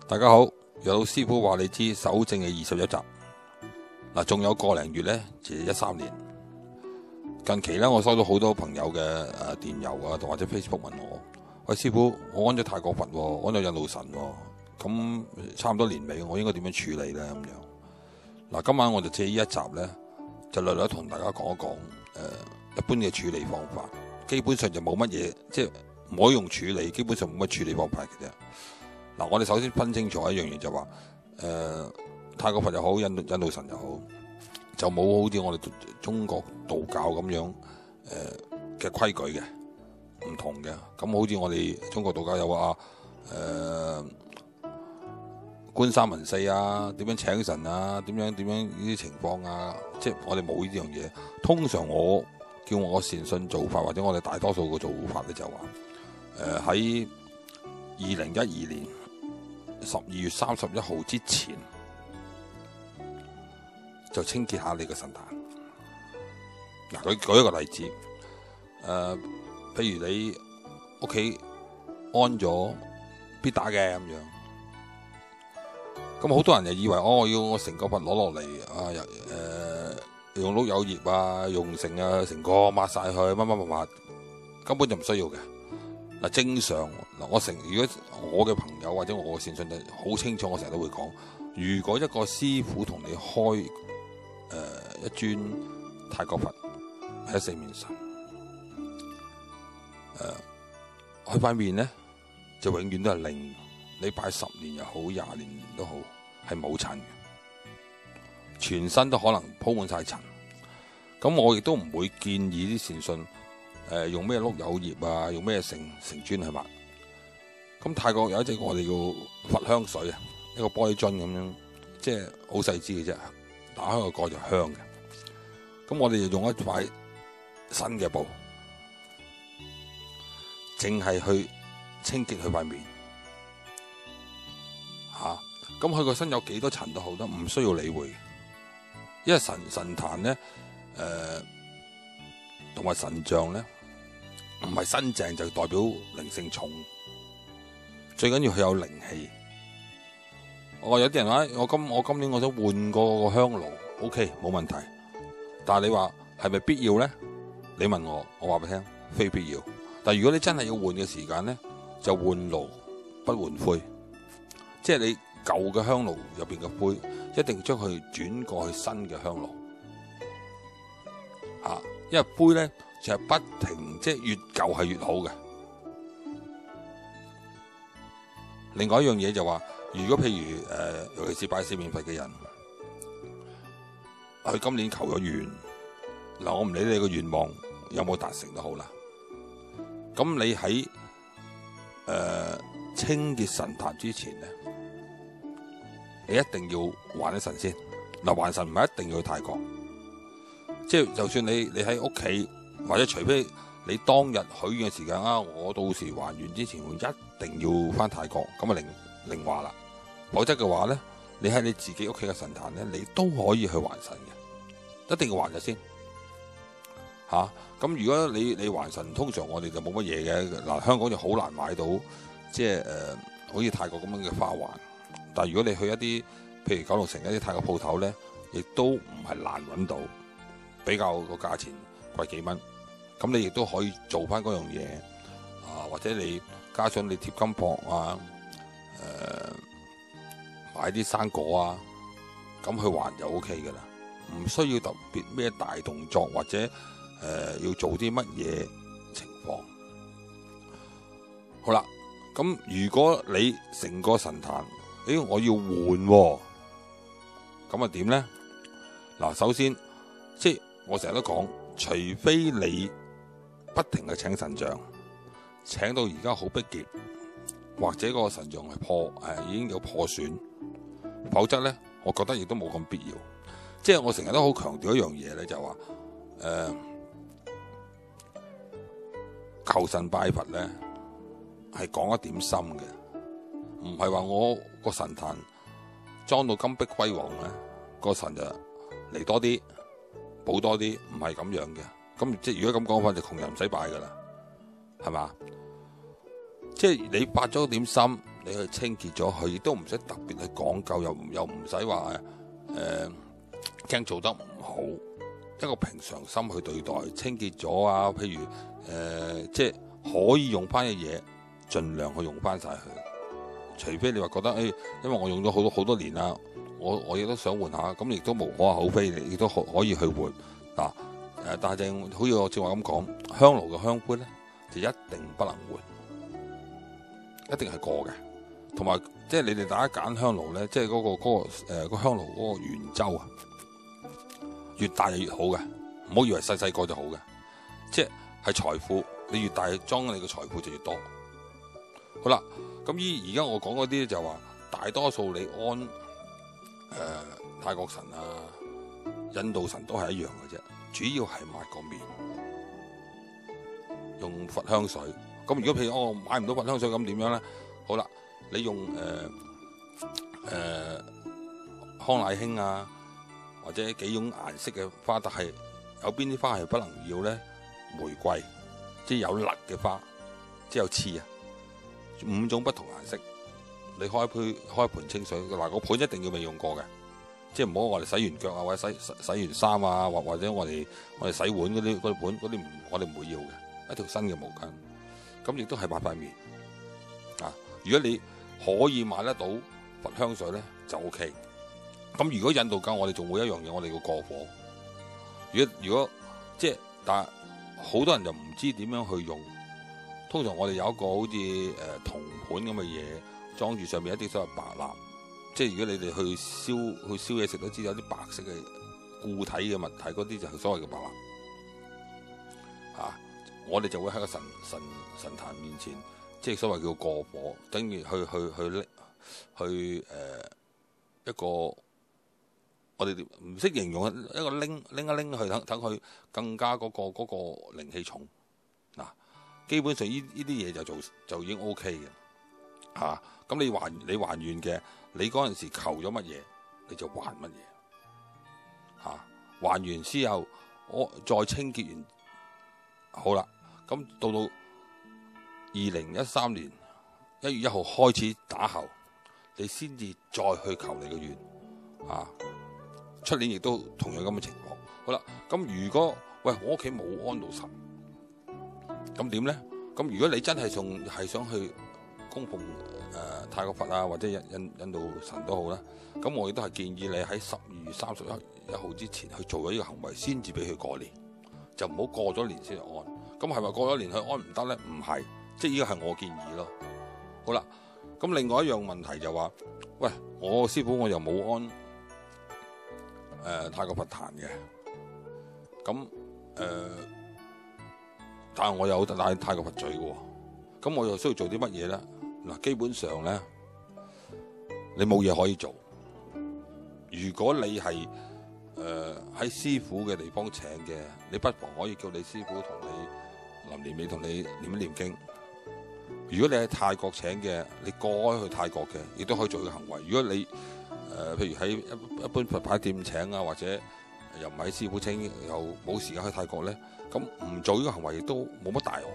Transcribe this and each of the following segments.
大家好，有老師傅話你知守正嘅21集。嗱，仲有個零月呢，就13年。近期呢，我收到好多朋友嘅電郵啊，或者 Facebook 問我：喂，師傅，我安咗泰國佛，安咗印度神，咁差唔多年尾，我應該點樣處理呢？咁樣嗱，今晚我就借呢一集呢，就略略同大家講一講一般嘅處理方法。基本上就冇乜嘢，即係唔可以用處理，基本上冇乜處理方法嘅啫。嗱，我哋首先分清楚一樣嘢，就話泰國佛又好，印度神又好，就冇好似我哋中國道教咁樣嘅規矩嘅，唔同嘅。咁好似我哋中國道教有話觀三文四啊，點樣請神啊，點樣呢啲情況啊，即係我哋冇呢樣嘢。通常我叫我善信做法，或者我哋大多數嘅做法咧，就話喺2012年12月31號之前，就清潔下你嘅神壇。嗱，舉一個例子，譬如你屋企安咗必打嘅咁樣，咁好多人就以為要我成個佛攞落嚟用碌柚葉啊，用成個抹晒佢，乜，根本就唔需要嘅。嗱，正常嗱，如果我嘅朋友或者我嘅善信就好清楚，我成日都會講，如果一個師傅同你開一尊泰國佛喺四面神，佢塊面咧就永遠都係靈，你拜10年又好，20年都好，係冇塵嘅，全身都可能鋪滿晒塵。咁我亦都唔會建議啲善信用咩碌柚葉啊，用咩成磚去抹。咁泰國有一隻我哋叫佛香水啊，一個玻璃樽咁樣，即係好細支嘅啫，打開個蓋就香嘅。咁我哋就用一塊新嘅布，淨係去清潔佢塊面吓。咁佢個身有幾多塵都好得，唔需要理會。因為神壇咧，同埋神像咧，唔係新淨就代表靈性重，最緊要佢有靈氣。有啲人話我今年我想換個香爐 ，OK 冇問題。但係你話係咪必要咧？你問我話俾你聽，非必要。但係如果你真係要換嘅時間咧，就換爐不換灰，即係你舊嘅香爐入邊嘅灰，一定將佢轉過去新嘅香爐。因為灰咧就係不停，即係越舊係越好嘅。另外一樣嘢就話，如果譬如尤其是拜四面佛嘅人，佢今年求咗願，嗱，我唔理你個願望有冇達成都好啦。咁你喺清潔神壇之前咧，你一定要還一神先。嗱，還神唔係一定要去泰國。即係就算你喺屋企，或者除非你當日許願嘅時間我到時還願之前會一定要翻泰國，咁啊另話啦。否則嘅話咧，你喺你自己屋企嘅神壇咧，你都可以去還神嘅，一定要還咗先吓。咁如果你還神，通常我哋就冇乜嘢嘅。嗱，香港就好難買到，即係好似泰國咁樣嘅花環。但係如果你去一啲譬如九龍城一啲泰國鋪頭咧，亦都唔係難揾到。比較個價錢貴幾蚊，咁你亦都可以做翻嗰樣嘢或者你加上你貼金箔買啲生果咁去還就 OK 嘅啦，唔需要特別咩大動作或者要做啲乜嘢情況。好啦，咁如果你成個神壇，我要換咁啊點咧？嗱，首先即係。我成日都講，除非你不停去請神像，請到而家好逼傑，或者個神像係已經有破損，否則咧，我覺得亦都冇咁必要。即係我成日都好強調一樣嘢咧，就話求神拜佛咧係講一點心嘅，唔係話我個神壇裝到金碧輝煌咧，個神就嚟多啲。補多啲，唔係咁樣嘅。咁即係如果咁講法，就窮人唔使拜噶啦，係嘛？即係你發咗點心， 你去清潔咗佢，亦都唔使特別去講究，又唔使話驚做得唔好，一個平常心去對待，清潔咗啊，譬如即係可以用翻嘅嘢，盡量去用翻晒佢。除非你話覺得因為我用咗好多年啦，我亦都想換下，咁亦都無可厚非，你亦都可以去換嗱。但係正好似我正話咁講，香爐嘅香灰咧就一定不能換，一定係過嘅。同埋即係你哋大家揀香爐咧，即係個香爐嗰個圓周啊，越大就越好嘅，唔好以為細個就好嘅，即係財富，你越大裝你嘅財富就越多。好啦，咁而家我講嗰啲就話，大多數你安泰國神啊、印度神都係一樣嘅啫，主要係抹個面，用佛香水。咁如果譬如我買唔到佛香水，咁點樣咧？好啦，你用康乃馨啊，或者幾種顏色嘅花，但係有邊啲花係不能要咧？玫瑰，即係有勒嘅花，即係有刺啊，5種不同顏色。你開盆清水，嗱個盆一定要未用過嘅，即係唔好我哋洗完腳啊，或者洗完衫啊，或者我哋洗碗嗰啲碗嗰啲我哋唔會要嘅，一條新嘅毛巾。咁亦都係抹塊面啊！如果你可以買得到佛香水咧，就 OK。咁如果印度教，我哋仲會一樣嘢，我哋要過火。如果即係，但係好多人就唔知點樣去用。通常我哋有一個好似銅盤咁嘅嘢，裝住上面一啲所謂白蠟。即係如果你哋去燒嘢食都知有啲白色嘅固體嘅物體，嗰啲就係所謂嘅白蠟。啊！我哋就會喺個神壇面前，即係所謂叫過火，等於去一個我哋唔識形容，一個拎去等佢更加嗰個靈氣重嗱。基本上呢啲嘢就已經 OK 嘅嚇。咁你還願嘅，你嗰陣時求咗乜嘢，你就還乜嘢嚇。還完之後，我再清潔完，好啦。咁到2013年1月1號開始打後，你先至再去求你嘅願啊！出年亦都同樣咁嘅情況。好啦，咁如果我屋企冇安到神，咁點咧？咁如果你真係係想去供奉泰國佛啊，或者印度神都好啦，咁我亦都係建議你喺12月31號之前去做咗呢個行為，先至俾佢過年，就唔好過咗年先去安。咁係咪過咗年去安唔得咧？唔係，即係呢個係我建議咯。好啦，咁另外一樣問題就話，我師傅我又冇安泰國佛壇嘅，咁但係我有帶泰國佛嘴嘅，咁我又需要做啲乜嘢咧？嗱，基本上咧，你冇嘢可以做。如果你係喺師傅嘅地方請嘅，你不妨可以叫你師傅同你臨年尾同你念一念經。如果你喺泰國請嘅，你過開去泰國嘅，亦都可以做呢個行為。如果你譬如喺一般佛牌店請啊，或者又唔係師傅請，又冇時間去泰國咧，咁唔做呢個行為亦都冇乜大礙。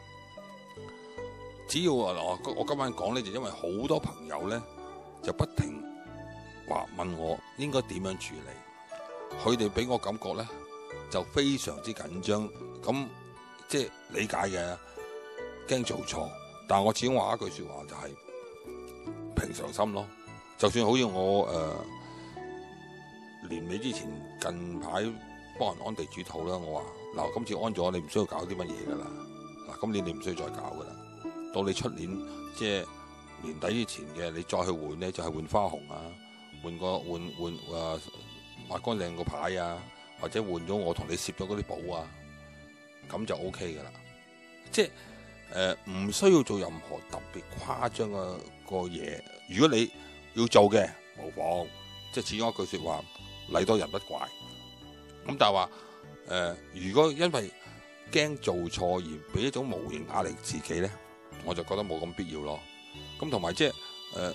只要我今晚講咧，就因為好多朋友咧就不停話問我應該點樣處理，佢哋俾我感覺咧就非常之緊張，咁即係理解嘅，驚做錯。但係我始終話一句說話就係平常心咯。就算好似我年尾之前近排幫人安地主肚啦，我話嗱，今次安咗，你唔需要搞啲乜嘢噶啦。嗱，今年你唔需要再搞噶啦。到你出年即係年底之前嘅，你再去換咧，就係換花紅啊，換抹乾淨個牌啊，或者換咗我同你攝咗嗰啲寶啊，咁就 OK 噶啦。即係唔需要做任何特別誇張嘅個嘢。如果你要做嘅，無妨，即係始終一句說話，禮多人不怪。咁但係話如果因為驚做錯而俾一種無形壓力自己咧，我就覺得冇咁必要咯。咁同埋即係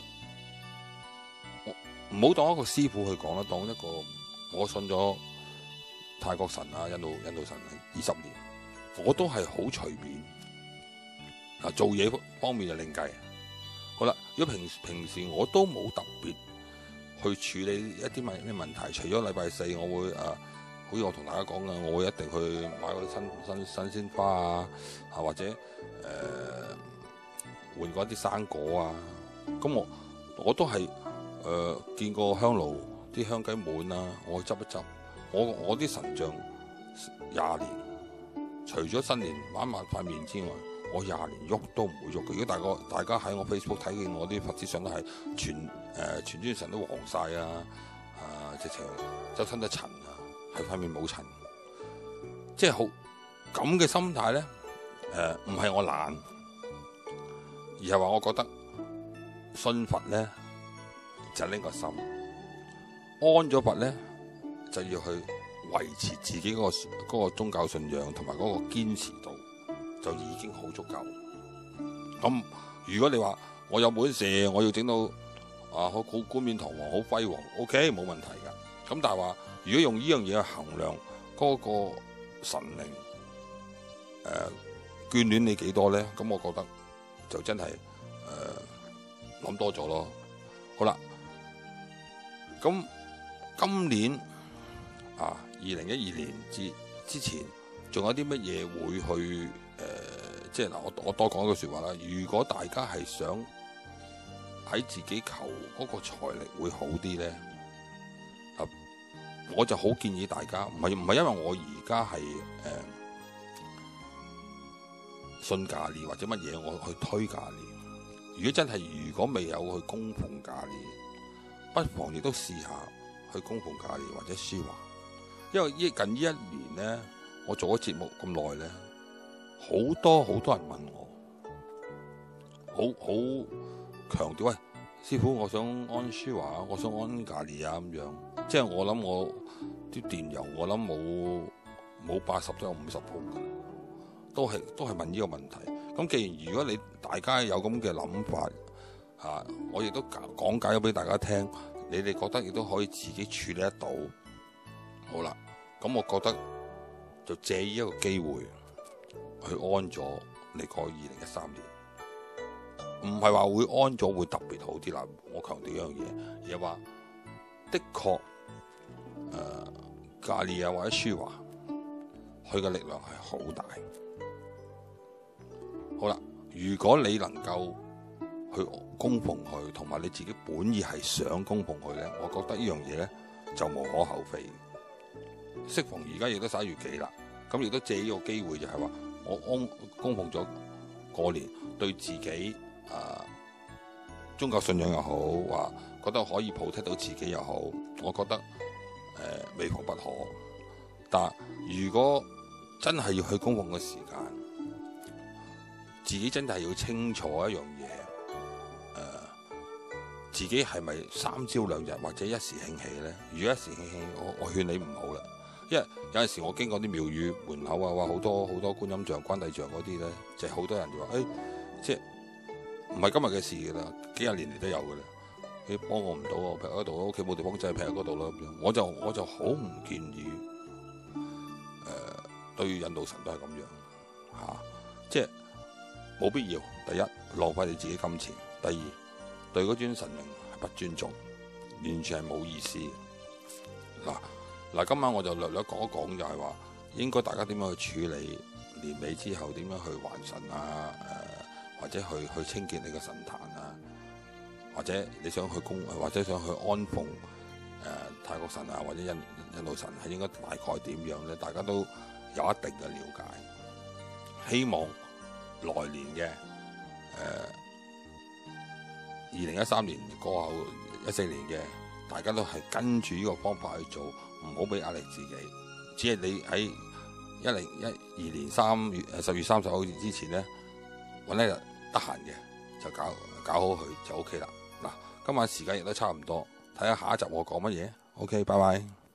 唔好當一個師傅去講啦，當一個我信咗泰國神啊、印度神20年，我都係好隨便。做嘢方面就另計， 好啦，如果平時我都冇特別去處理一啲咩問題，除咗禮拜四我會好似我同大家講嘅，我會一定去買嗰啲新鮮花啊，或者換過一啲生果啊。咁我都係見過香爐啲香雞滿啊，我去執一執。我啲神像20年，除咗新年玩塊面之外，我20年喐都唔會喐嘅。如果大家喺我 Facebook 睇見我啲佛子相都係全尊神都黃晒啊，直情周身都塵啊，係塊面冇塵，即係好咁嘅心態咧。唔係我懶，而係話我覺得信佛咧就拎個心，安咗佛咧就要去維持自己嗰個宗教信仰同埋嗰個堅持度，就已經好足夠。咁如果你話我有本事，我要整到好冠冕堂皇、好輝煌 ，OK 冇問題噶。咁但係話如果用呢樣嘢去衡量嗰個神靈眷戀你幾多咧？咁我覺得就真係諗多咗咯。好啦，咁今年2012年之前，仲有啲乜嘢會去即係嗱，我多講一句說話啦。如果大家係想喺自己求嗰個財力會好啲咧，我就好建議大家，唔係因為我而家係信價年或者乜嘢，我去推價年。如果未有去供奉價年，不妨亦都試下去供奉價年或者書華。因為近呢1年咧，我做咗節目咁耐咧，好多人問我，好強調，喂，師傅，我想安書華，我想安價年啊，咁樣。即係我諗我啲電郵，我諗冇80都有50封㗎，都係問呢個問題。咁既然如果大家有咁嘅諗法，我亦都講解咗俾大家聽，你哋覺得亦都可以自己處理得到。好啦，咁我覺得就借呢一個機會去安咗你個2013年，唔係話會安咗會特別好啲啦。我強調一樣嘢，而係話的確價年或者書華，佢嘅力量係好大。好啦，如果你能夠去供奉佢，同埋你自己本意係想供奉佢咧，我覺得呢樣嘢咧就無可厚非。適逢而家亦都11月幾啦，咁亦都借呢個機會，就係話我供奉咗過年，對自己宗教信仰又好，話覺得可以普剔到自己又好，我覺得未嘗不可。但如果真係要去供奉嘅時間，自己真係要清楚一樣嘢，自己係咪3朝2日或者一時興起咧？如果一時興起，我勸你唔好啦。因為有陣時我經過啲廟宇門口話好多觀音像、關帝像嗰啲咧，就係好多人就話即係唔係今日嘅事噶啦，幾廿年嚟都有噶啦。你幫我唔到，我劈喺度，屋企冇地方，就係劈喺嗰度啦。咁樣我就好唔建議，對印度神都係咁樣即係冇必要。第一，浪費你自己金錢；第二，對嗰尊神靈係不尊重，完全係冇意思。嗱，今晚我就略略講一講，就係話應該大家點樣去處理年尾之後，點樣去還神啊？或者去清潔你嘅神壇啊？或者你想去或者想去安奉泰國神啊，或者印度神係應該大概點樣咧？大家都有一定嘅了解。希望來年嘅2013年過後14年嘅，大家都係跟住呢個方法去做，唔好俾壓力自己。只係你喺2012年10月30號之前咧，搵一日得閒嘅就搞好佢就 OK 啦。嗱，今晚時間亦都差唔多，睇下下一集我講乜嘢。OK，拜拜。